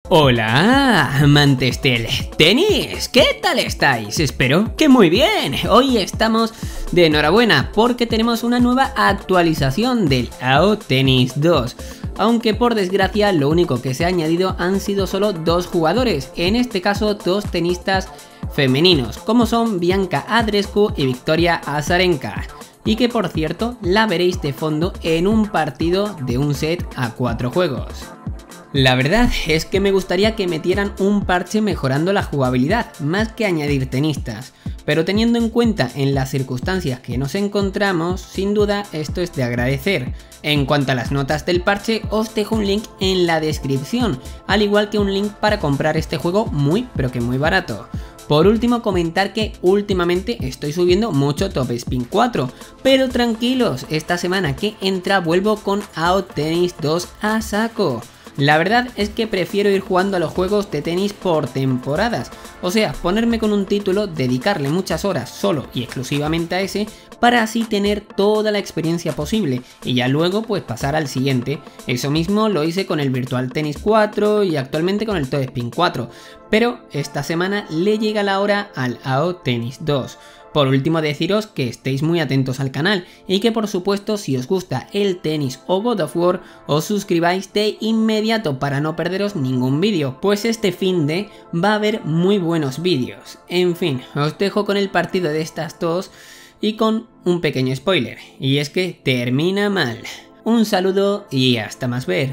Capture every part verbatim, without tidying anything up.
Hola, amantes del tenis, ¿qué tal estáis? Espero que muy bien. Hoy estamos de enhorabuena porque tenemos una nueva actualización del A O Tennis dos. Aunque por desgracia lo único que se ha añadido han sido solo dos jugadores, en este caso dos tenistas femeninos, como son Bianca Andreescu y Victoria Azarenka. Y que por cierto la veréis de fondo en un partido de un set a cuatro juegos. La verdad es que me gustaría que metieran un parche mejorando la jugabilidad, más que añadir tenistas, pero teniendo en cuenta en las circunstancias que nos encontramos, sin duda esto es de agradecer. En cuanto a las notas del parche, os dejo un link en la descripción, al igual que un link para comprar este juego muy pero que muy barato. Por último, comentar que últimamente estoy subiendo mucho Top Spin cuatro, pero tranquilos, esta semana que entra vuelvo con A O Tennis dos a saco. La verdad es que prefiero ir jugando a los juegos de tenis por temporadas, o sea, ponerme con un título, dedicarle muchas horas solo y exclusivamente a ese, para así tener toda la experiencia posible y ya luego pues pasar al siguiente. Eso mismo lo hice con el Virtual Tennis cuatro y actualmente con el Top Spin cuatro, pero esta semana le llega la hora al A O Tennis dos. Por último, deciros que estéis muy atentos al canal y que por supuesto si os gusta el tenis o God of War os suscribáis de inmediato para no perderos ningún vídeo, pues este finde va a haber muy buenos vídeos. En fin, os dejo con el partido de estas dos y con un pequeño spoiler, y es que termina mal. Un saludo y hasta más ver.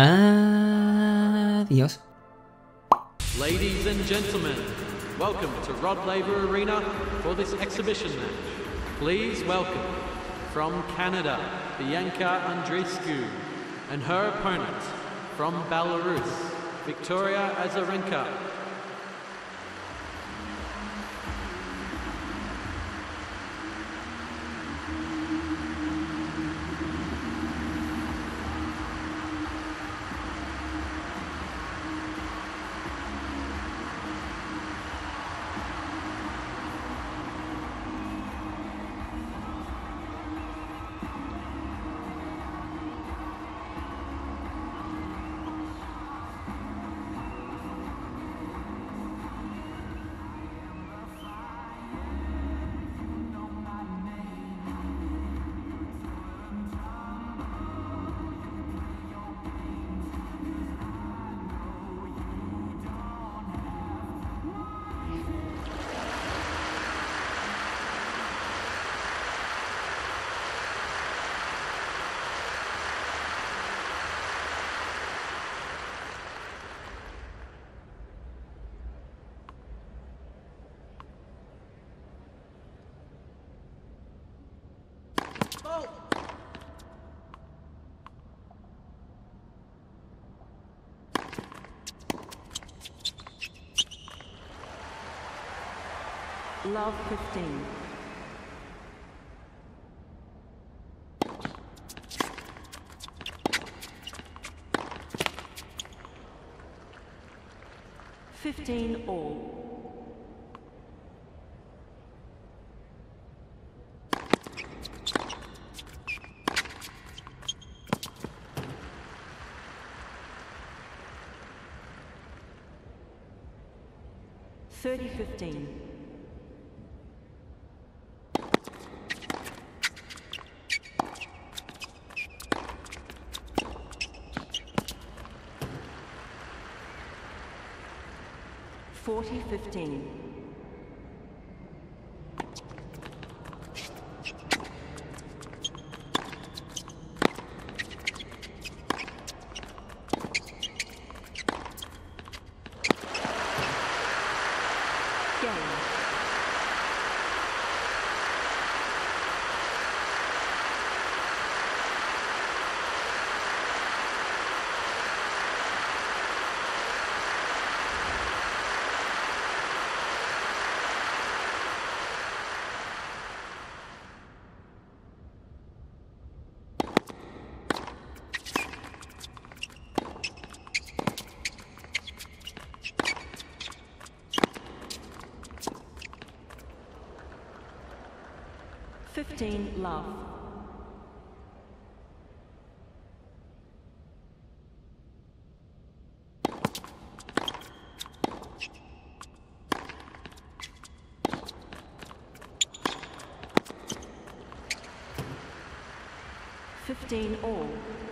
Adiós. Ladies and gentlemen, welcome to Rod Laver Arena for this exhibition match. Please welcome, from Canada, Bianca Andreescu, and her opponent, from Belarus, Victoria Azarenka. Love fifteen. Fifteen all. Thirty fifteen. Forty fifteen. Game. fifteen love. fifteen all.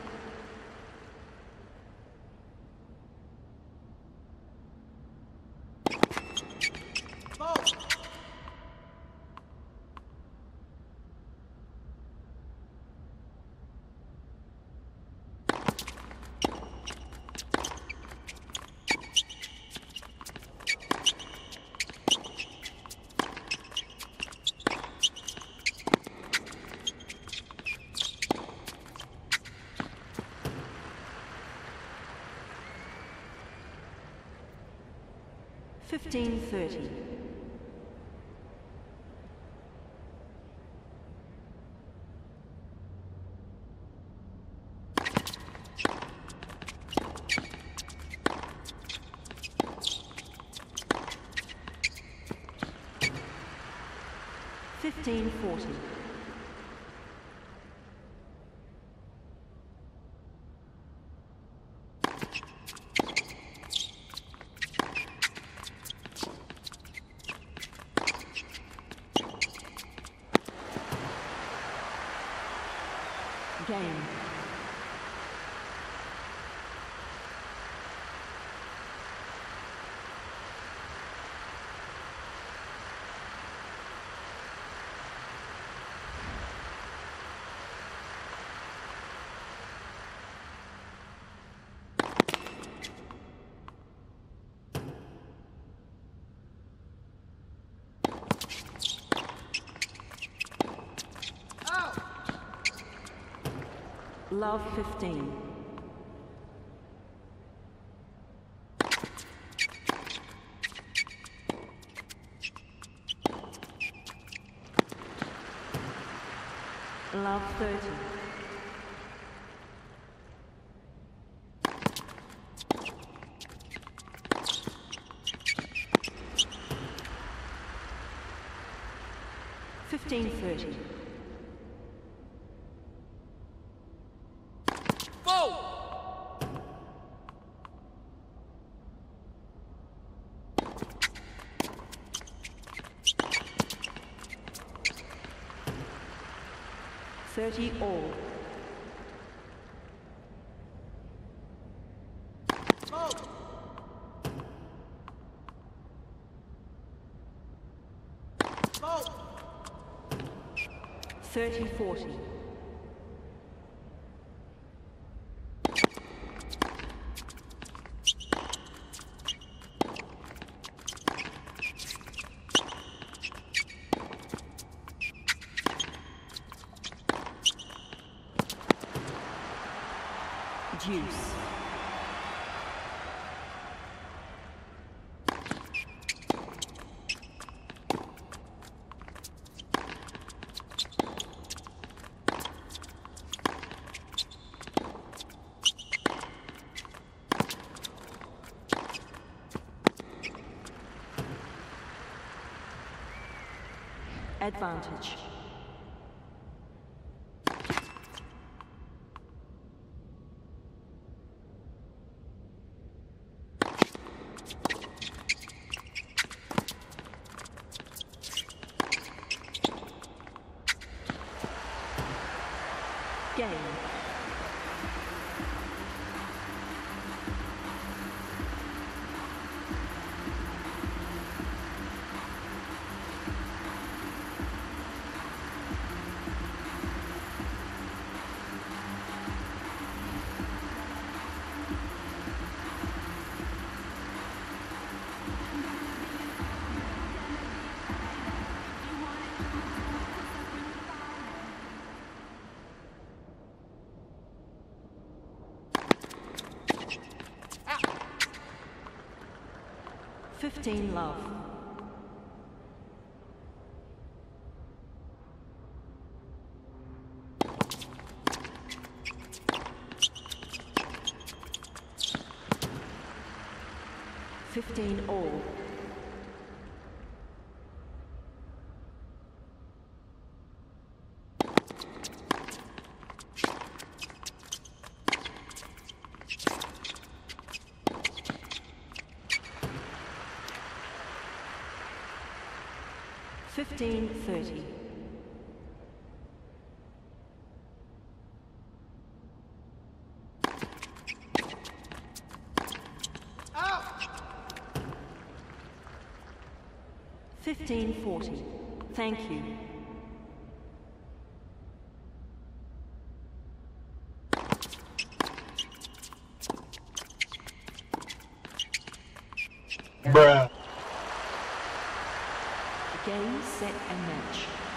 Fifteen thirty. Fifteen forty. Game. Love fifteen. Love thirty. Fifteen thirty. Thirty all. Thirty forty. Juice. Advantage. Game. Fifteen love. Fifteen all. Fifteen thirty. fifteen forty. Thank you. Bruh. Game, set, and match.